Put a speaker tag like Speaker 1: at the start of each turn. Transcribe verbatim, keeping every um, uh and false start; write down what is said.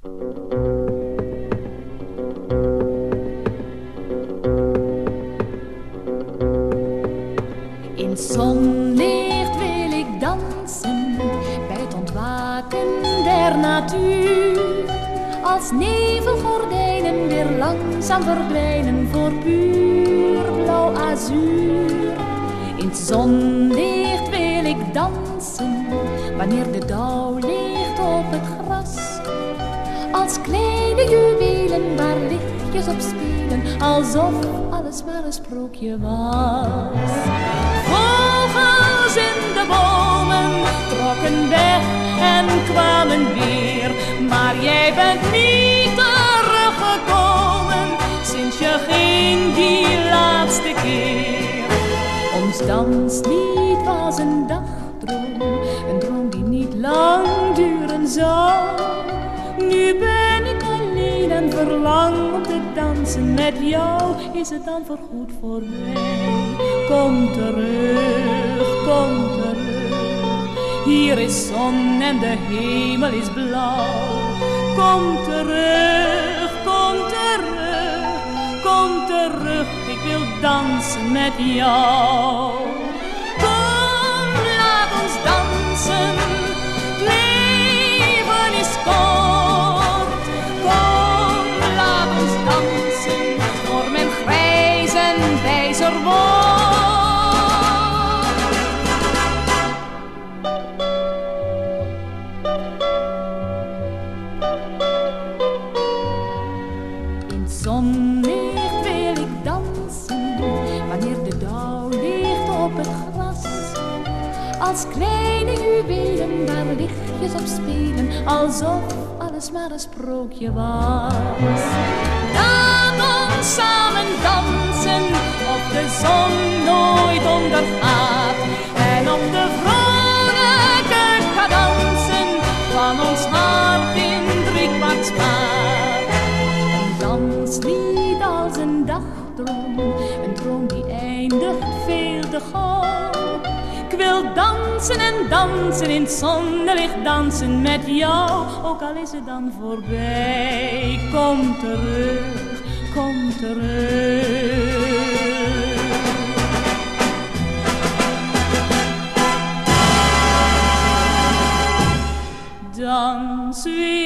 Speaker 1: In zonlicht wil ik dansen, bij het ontwaken der natuur. Als nevelgordijnen weer langzaam verdwijnen voor puur blauw azuur. In het zonlicht wil ik dansen, wanneer de dauw ligt op het gras. Als kleine juwelen waar lichtjes op spelen, alsof alles maar een sprookje was. Vogels in de bomen trokken weg en kwamen weer, maar jij bent niet teruggekomen sinds je ging die laatste keer. Ons danslied was een dagdroom, een droom die niet lang duren zou. Nu ben ik alleen en verlang om te dansen met jou. Is het dan voorgoed voorbij? Kom terug, kom terug. Hier is zon en de hemel is blauw. Kom terug, kom terug, kom terug. Ik wil dansen met jou. Kom, laat ons dansen. Het leven is kort. Kom, laat ons dansen voor mijn grijs en wijzer wordt. In zonlicht wil ik dansen, wanneer de dauw ligt op het gras. Als kleine juwelen waar lichtjes op spelen, alsof alles maar een sprookje was. Laat ons samen dansen, of de zon nooit ondergaat. En op de vrolijke cadansen van ons hart in driekwart slaat. Een danslied als een dagdroom, een droom die eindigt veel te gauw. Ik wil dansen en dansen in het zonlicht, dansen met jou, ook al is het dan voorbij. Kom terug, kom terug. Dans weer.